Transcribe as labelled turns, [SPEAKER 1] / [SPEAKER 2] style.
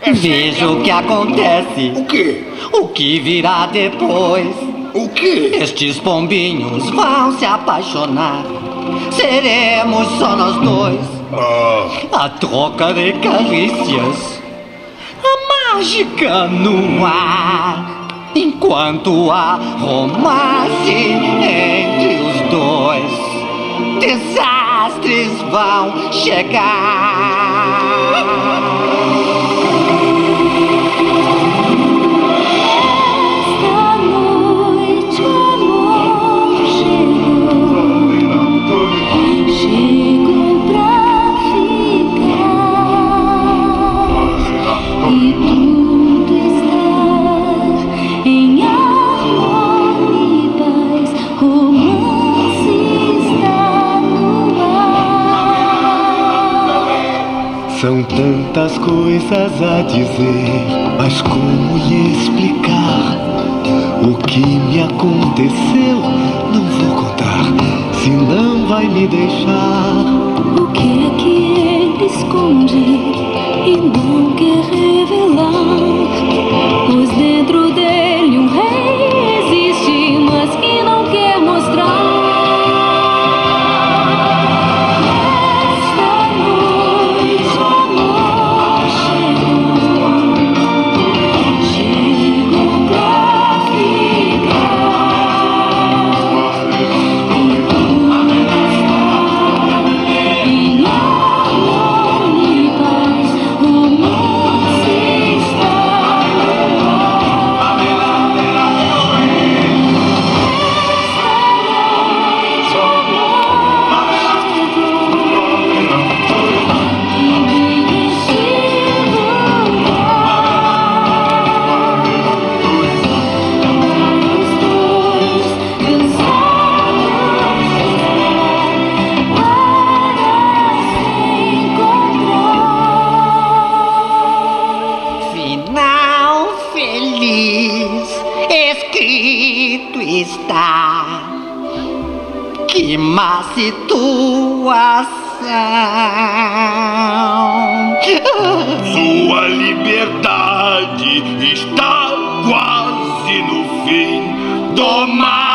[SPEAKER 1] Veja o que acontece.
[SPEAKER 2] O quê?
[SPEAKER 1] O que virá depois.
[SPEAKER 2] O quê?
[SPEAKER 1] Estes pombinhos vão se apaixonar. Seremos só nós dois. A troca de carícias, a mágica no ar, enquanto há romance entre os dois, desastres vão chegar.
[SPEAKER 3] São tantas coisas a dizer, mas como lhe explicar? O que me aconteceu não vou contar, senão vai me deixar.
[SPEAKER 4] O que é que ele esconde e não quer revelar? Pois dentro dele um rei existe, mas que não quer mostrar.
[SPEAKER 1] Escrito está, que má situação.
[SPEAKER 2] Sua liberdade está quase no fim. Toma!